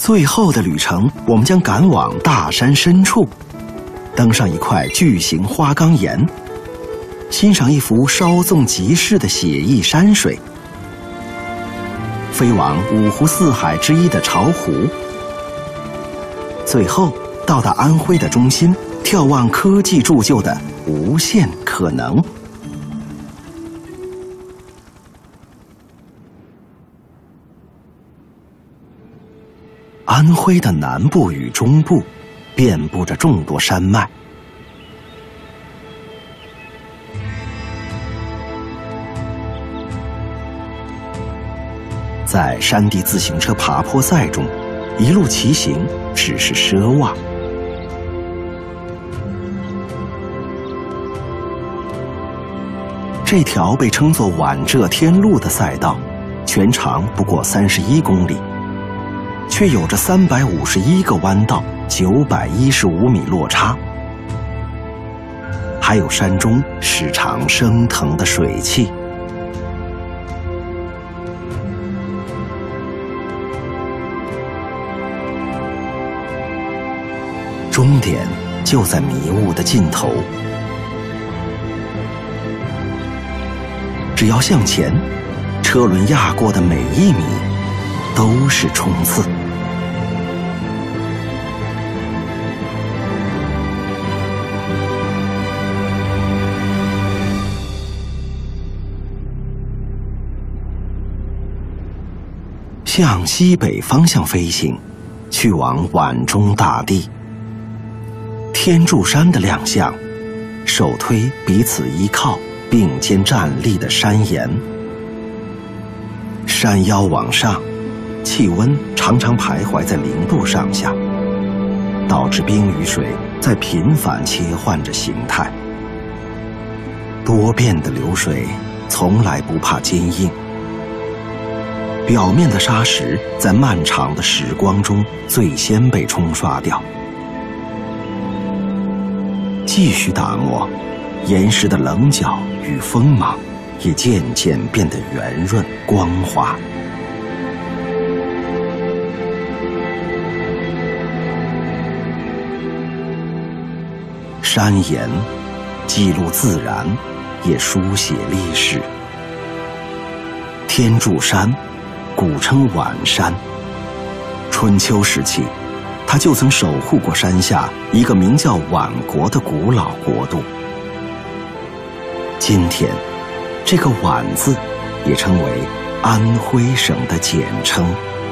最后的旅程，我们将赶往大山深处，登上一块巨型花岗岩，欣赏一幅稍纵即逝的写意山水，飞往五湖四海之一的巢湖，最后到达安徽的中心，眺望科技铸就的无限可能。安徽的南部与中部遍布着众多山脉，在山地自行车爬坡赛中，一路骑行只是奢望。这条被称作皖浙天路的赛道，全长不过31公里。却有着351个弯道，915米落差，还有山中时常升腾的水汽。终点就在迷雾的尽头，只要向前，车轮压过的每1米都是冲刺。向西北方向飞行，去往皖中大地。天柱山的亮相，首推彼此依靠、并肩站立的山岩。山腰往上，气温常常徘徊在0度上下，导致冰与水在频繁切换着形态。多变的流水从来不怕坚硬，表面的沙石在漫长的时光中最先被冲刷掉，继续打磨，岩石的棱角与锋芒也渐渐变得圆润光滑。山岩记录自然，也书写历史。天柱山古称皖山，春秋时期，它就曾守护过山下一个名叫皖国的古老国度。今天，这个皖字也成为安徽省的简称。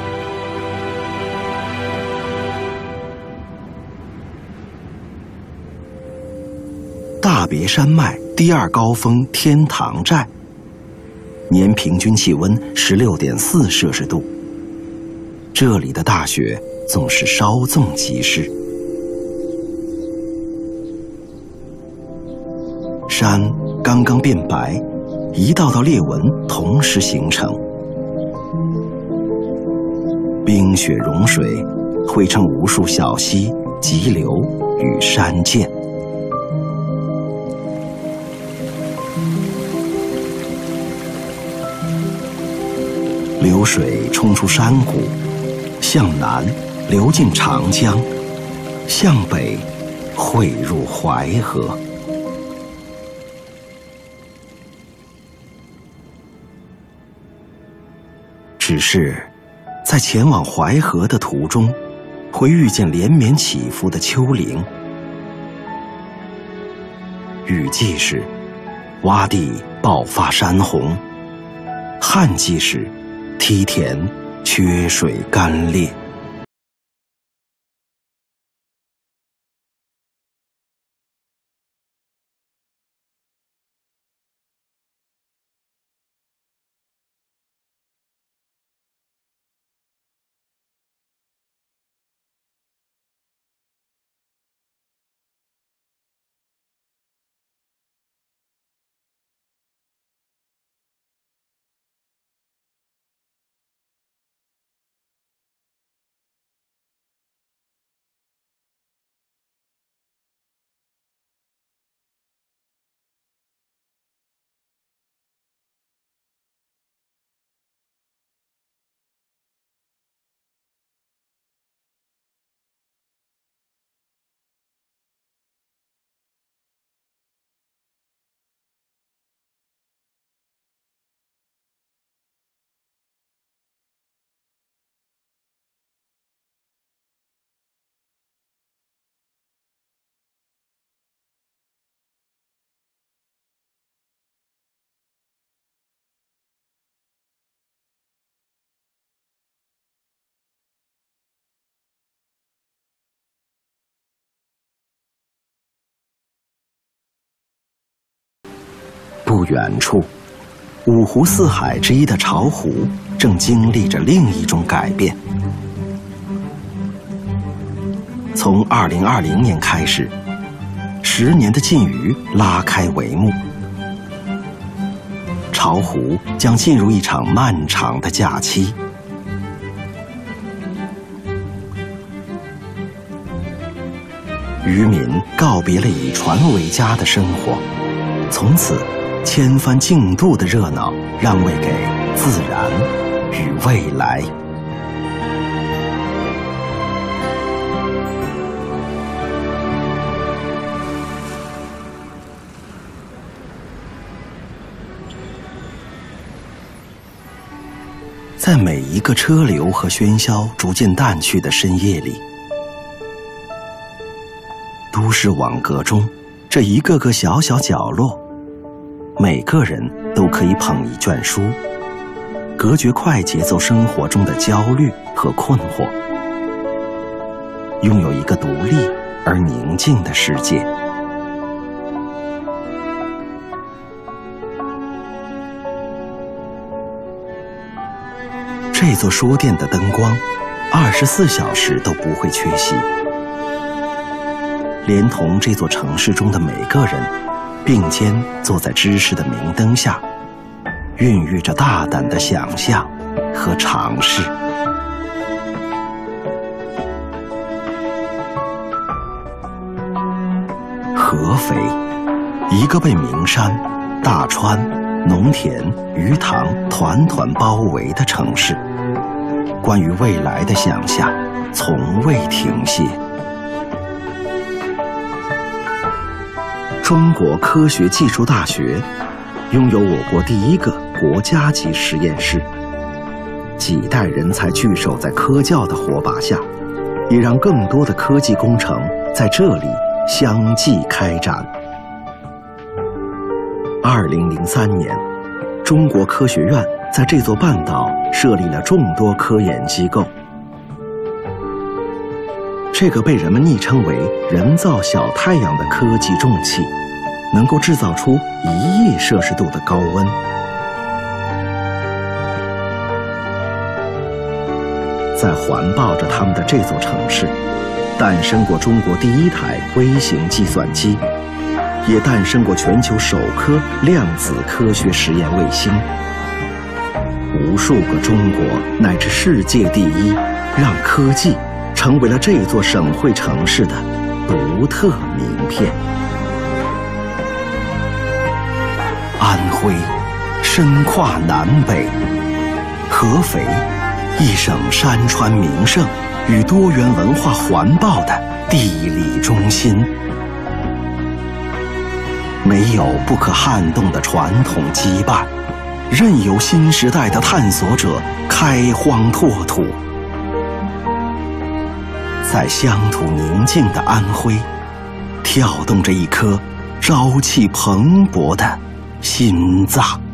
大别山脉第2高峰天堂寨，年平均气温16.4摄氏度。这里的大雪总是稍纵即逝。山刚刚变白，一道道裂纹同时形成，冰雪融水汇成无数小溪、急流与山涧。流水冲出山谷，向南流进长江，向北汇入淮河。只是在前往淮河的途中，会遇见连绵起伏的丘陵。雨季时，洼地爆发山洪；旱季时，梯田缺水干裂。 不远处，五湖四海之一的巢湖正经历着另一种改变。从2020年开始，10年的禁渔拉开帷幕，巢湖将进入一场漫长的假期。渔民告别了以船为家的生活，从此千帆竞渡的热闹让位给自然与未来。在每一个车流和喧嚣逐渐淡去的深夜里，都市网格中这一个个小小角落，每个人都可以捧一卷书，隔绝快节奏生活中的焦虑和困惑，拥有一个独立而宁静的世界。这座书店的灯光24小时都不会缺席，连同这座城市中的每个人并肩坐在知识的明灯下，孕育着大胆的想象和尝试。合肥，一个被名山、大川、农田、鱼塘团团包围的城市，关于未来的想象从未停歇。中国科学技术大学拥有我国第一个国家级实验室，几代人才聚首在科教的火把下，也让更多的科技工程在这里相继开展。2003年，中国科学院在这座半岛设立了众多科研机构。这个被人们昵称为人造小太阳的科技重器，能够制造出1亿摄氏度的高温。在环抱着他们的这座城市，诞生过中国第一台微型计算机，也诞生过全球首颗量子科学实验卫星。无数个中国乃至世界第一，让科技成为了这座省会城市的独特名片。安徽身跨南北，合肥一省山川名胜与多元文化环抱的地理中心，没有不可撼动的传统羁绊，任由新时代的探索者开荒拓土。在乡土宁静的安徽，跳动着一颗朝气蓬勃的心脏。